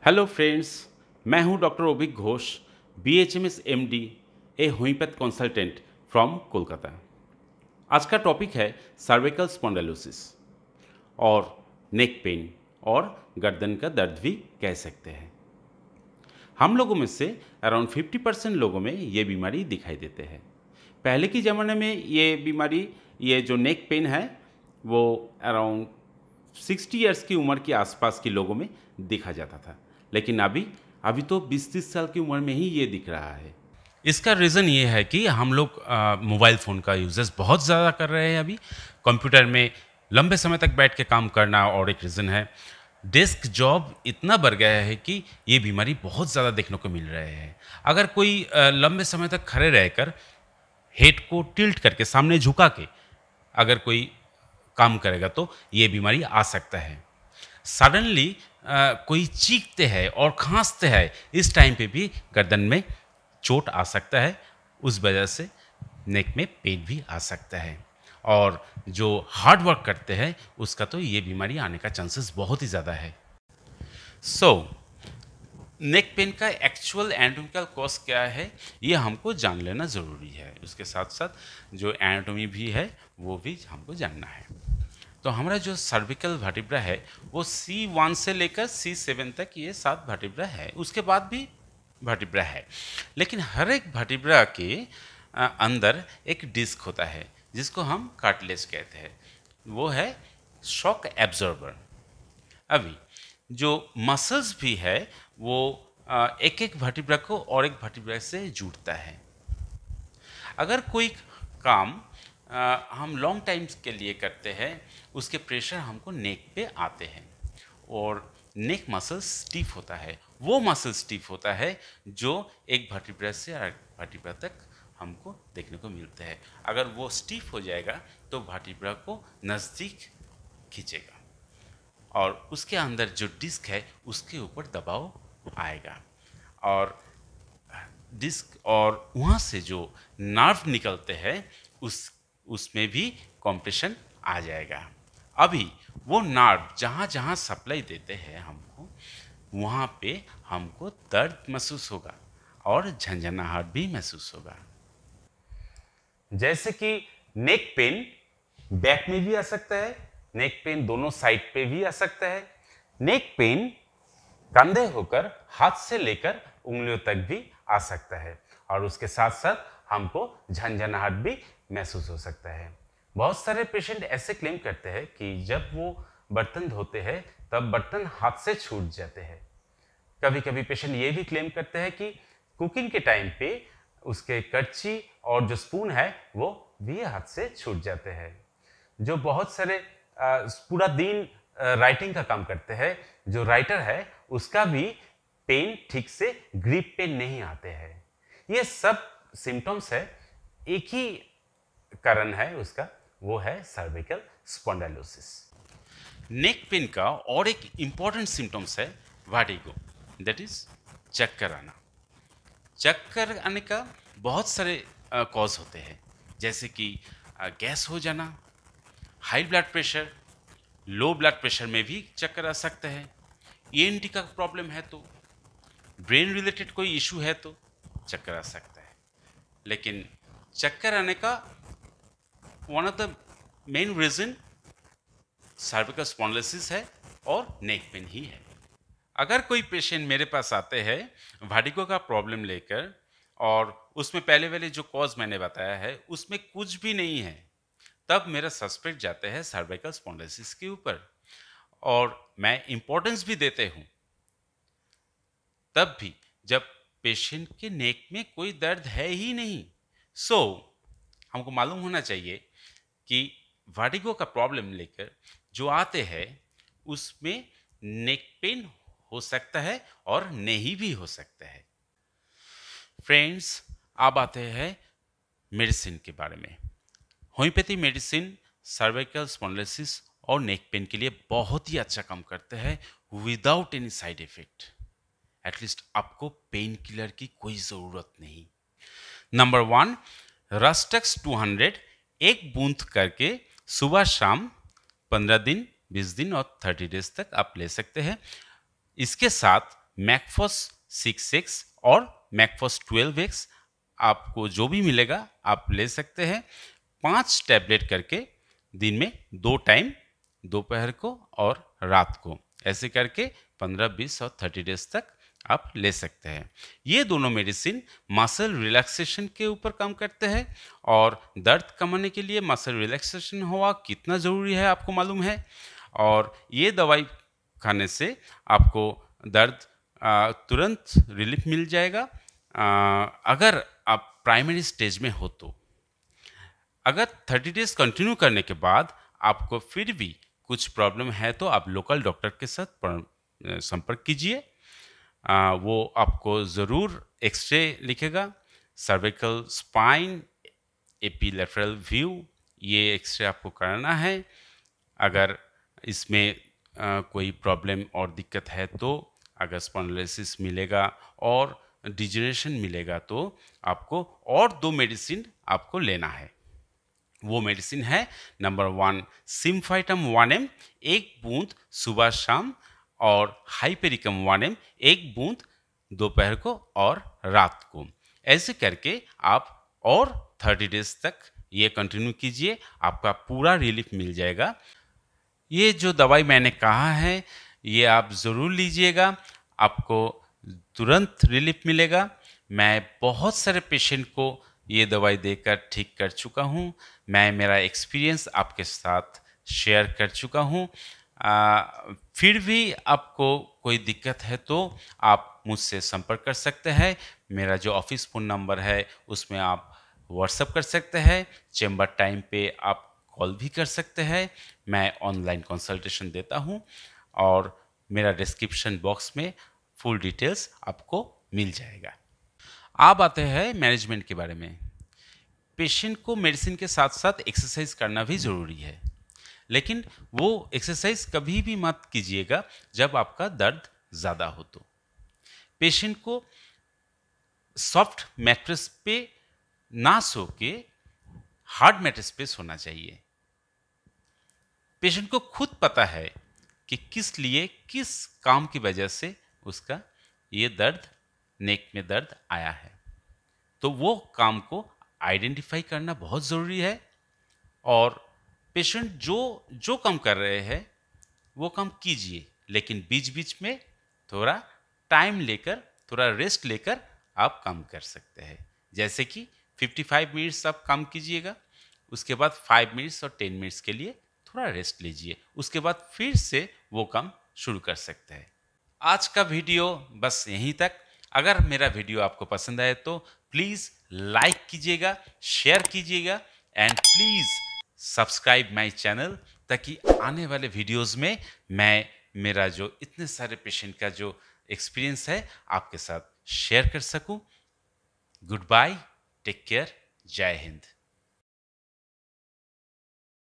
Hello friends, मैं हूं doctor Abhik Ghosh, BHMS MD, a homeopath consultant from Kolkata. आज का टॉपिक है सर्विकल स्पॉन्डिलोसिस और नेक पेन और गर्दन का दर्द भी कह सकते हैं। हम लोगों में से अराउंड 50% लोगों में ये बीमारी दिखाई देते हैं। पहले के ज़माने में ये बीमारी, ये जो नेक पेन है, वो अराउंड 60 इयर्स की उम्र के आसपास के लोगों में देखा जाता था, लेकिन अभी तो 20-30 साल की उम्र में ही ये दिख रहा है। इसका रीज़न ये है कि हम लोग मोबाइल फ़ोन का यूजेस बहुत ज़्यादा कर रहे हैं। अभी कंप्यूटर में लंबे समय तक बैठ के काम करना और एक रीज़न है। डेस्क जॉब इतना बढ़ गया है कि ये बीमारी बहुत ज़्यादा देखने को मिल रहे हैं। अगर कोई लंबे समय तक खड़े रहकर हेड को टिल्ट करके सामने झुका के अगर कोई काम करेगा तो ये बीमारी आ सकता है। सडनली कोई चीखते हैं और खांसते हैं, इस टाइम पे भी गर्दन में चोट आ सकता है, उस वजह से नेक में पेन भी आ सकता है। और जो हार्ड वर्क करते हैं उसका तो ये बीमारी आने का चांसेस बहुत ही ज़्यादा है। नेक पेन का एक्चुअल एनाटॉमिकल कॉज क्या है, ये हमको जान लेना ज़रूरी है। उसके साथ साथ जो एनाटॉमी भी है वो भी हमको जानना है। तो हमारा जो सर्विकल वर्टिब्रा है वो C1 से लेकर C7 तक ये 7 वर्टिब्रा है। उसके बाद भी वर्टिब्रा है, लेकिन हर एक वर्टिब्रा के अंदर एक डिस्क होता है जिसको हम कार्टिलेज कहते हैं। वो है शॉक एब्जॉर्बर। अभी जो मसल्स भी है वो एक एक वर्टिब्रा को और एक वर्टिब्रा से जुड़ता है। अगर कोई काम हम लॉन्ग टाइम्स के लिए करते हैं, उसके प्रेशर हमको नेक पे आते हैं और नेक मसल स्टीफ होता है। वो मसल स्टीफ होता है जो एक वर्टिब्रा से वर्टिब्रा तक हमको देखने को मिलता है। अगर वो स्टीफ हो जाएगा तो वर्टिब्रा को नज़दीक खींचेगा और उसके अंदर जो डिस्क है उसके ऊपर दबाव आएगा और डिस्क और वहाँ से जो नर्व निकलते हैं उसमें भी कॉम्प्रेशन आ जाएगा। अभी वो नर्व जहाँ जहाँ सप्लाई देते हैं हमको, वहाँ पे हमको दर्द महसूस होगा और झंझनाहट भी महसूस होगा। जैसे कि नेक पेन बैक में भी आ सकता है, नेक पेन दोनों साइड पे भी आ सकता है। नेक पेन कंधे होकर हाथ से लेकर उंगलियों तक भी आ सकता है और उसके साथ साथ हमको झंझनाहट भी महसूस हो सकता है। बहुत सारे पेशेंट ऐसे क्लेम करते हैं कि जब वो बर्तन धोते हैं तब बर्तन हाथ से छूट जाते हैं। कभी कभी पेशेंट ये भी क्लेम करते हैं कि कुकिंग के टाइम पे उसके कड़छी और जो स्पून है वो भी हाथ से छूट जाते हैं। जो बहुत सारे पूरा दिन राइटिंग का काम करते हैं, जो राइटर है उसका भी पेन ठीक से ग्रिप पे नहीं आते हैं। ये सब सिम्टम्स है, एक ही कारण है उसका, वो है सर्विकल स्पॉन्डिलोसिस। नेक पेन का और एक इंपॉर्टेंट सिम्टम्स है वर्टिगो, दैट इज चक्कर आना। चक्कर आने का बहुत सारे कॉज होते हैं, जैसे कि गैस हो जाना, high blood pressure, low blood pressure में भी चक्कर आ सकता है, ENT का प्रॉब्लम है तो, ब्रेन रिलेटेड कोई इशू है तो चक्कर आ सकता है। लेकिन चक्कर आने का one of the main reason cervical spondylosis है और नेक पेन ही है। अगर कोई पेशेंट मेरे पास आते हैं वर्टिगो का प्रॉब्लम लेकर और उसमें पहले वाले जो कॉज मैंने बताया है उसमें कुछ भी नहीं है, तब मेरा सस्पेक्ट जाते हैं सर्विकल स्पॉन्डिलोसिस के ऊपर और मैं इम्पोर्टेंस भी देते हूँ तब भी जब पेशेंट के नेक में कोई दर्द है ही नहीं। हमको मालूम होना चाहिए कि वर्टिगो का प्रॉब्लम लेकर जो आते हैं उसमें नेक पेन हो सकता है और नहीं भी हो सकता है। फ्रेंड्स, अब आते हैं मेडिसिन के बारे में। होम्योपैथी मेडिसिन सर्विकल स्पॉन्डिलोसिस और नेक पेन के लिए बहुत ही अच्छा काम करते हैं without any side effect. At least आपको पेन किलर की कोई ज़रूरत नहीं। नंबर 1, रस्टेक्स 200 एक बूंद करके सुबह शाम 15 दिन, 20 दिन और 30 डेज तक आप ले सकते हैं। इसके साथ मैकफॉस 6X और मैकफॉस 12X आपको जो भी मिलेगा आप ले सकते हैं। 5 टैबलेट करके दिन में 2 टाइम, दोपहर को और रात को, ऐसे करके 15, 20 और 30 डेज तक आप ले सकते हैं। ये दोनों मेडिसिन मसल रिलैक्सेशन के ऊपर काम करते हैं और दर्द कमाने के लिए मसल रिलैक्सेशन हुआ कितना ज़रूरी है आपको मालूम है। और ये दवाई खाने से आपको दर्द तुरंत रिलीफ मिल जाएगा अगर आप प्राइमरी स्टेज में हो तो। अगर 30 डेज कंटिन्यू करने के बाद आपको फिर भी कुछ प्रॉब्लम है तो आप लोकल डॉक्टर के साथ संपर्क कीजिए। वो आपको ज़रूर एक्सरे लिखेगा, सर्विकल, स्पाइन, एपीलेटरल व्यू, ये एक्सरे आपको कराना है। अगर इसमें कोई प्रॉब्लम और दिक्कत है तो अगर स्पॉन्डिलोसिस मिलेगा और डिजनरेशन मिलेगा तो आपको और 2 मेडिसिन आपको लेना है। वो मेडिसिन है नंबर 1 सिम्फाइटम 1M 1 बूंद सुबह शाम और हाइपेरिकम 1M 1 बूंद दोपहर को और रात को। ऐसे करके आप और 30 डेज तक ये कंटिन्यू कीजिए, आपका पूरा रिलीफ मिल जाएगा। ये जो दवाई मैंने कहा है ये आप ज़रूर लीजिएगा, आपको तुरंत रिलीफ मिलेगा। मैं बहुत सारे पेशेंट को ये दवाई देकर ठीक कर चुका हूँ। मैं मेरा एक्सपीरियंस आपके साथ शेयर कर चुका हूँ। फिर भी आपको कोई दिक्कत है तो आप मुझसे संपर्क कर सकते हैं। मेरा जो ऑफिस फ़ोन नंबर है उसमें आप व्हाट्सएप कर सकते हैं। चेंबर टाइम पे आप कॉल भी कर सकते हैं। मैं ऑनलाइन कंसल्टेशन देता हूँ और मेरा डिस्क्रिप्शन बॉक्स में फुल डिटेल्स आपको मिल जाएगा। अब आते हैं मैनेजमेंट के बारे में। पेशेंट को मेडिसिन के साथ साथ एक्सरसाइज करना भी ज़रूरी है, लेकिन वो एक्सरसाइज कभी भी मत कीजिएगा जब आपका दर्द ज़्यादा हो तो। पेशेंट को सॉफ्ट मैट्रेस पे ना सो के हार्ड मैट्रेस पे सोना चाहिए। पेशेंट को खुद पता है कि किस लिए, किस काम की वजह से उसका ये दर्द, नेक में दर्द आया है, तो वो काम को आइडेंटिफाई करना बहुत ज़रूरी है। और पेशेंट जो काम कर रहे हैं वो काम कीजिए, लेकिन बीच बीच में थोड़ा टाइम लेकर, थोड़ा रेस्ट लेकर आप काम कर सकते हैं। जैसे कि 55 मिनट्स आप काम कीजिएगा, उसके बाद 5 मिनट्स और 10 मिनट्स के लिए थोड़ा रेस्ट लीजिए, उसके बाद फिर से वो काम शुरू कर सकते हैं। आज का वीडियो बस यहीं तक। अगर मेरा वीडियो आपको पसंद आए तो प्लीज़ लाइक कीजिएगा, शेयर कीजिएगा and please subscribe my channel, ताकि आने वाले वीडियोस में मैं मेरा जो इतने सारे पेशेंट का जो एक्सपीरियंस है आपके साथ शेयर कर सकूं। गुड बाय, टेक केयर, जय हिंद।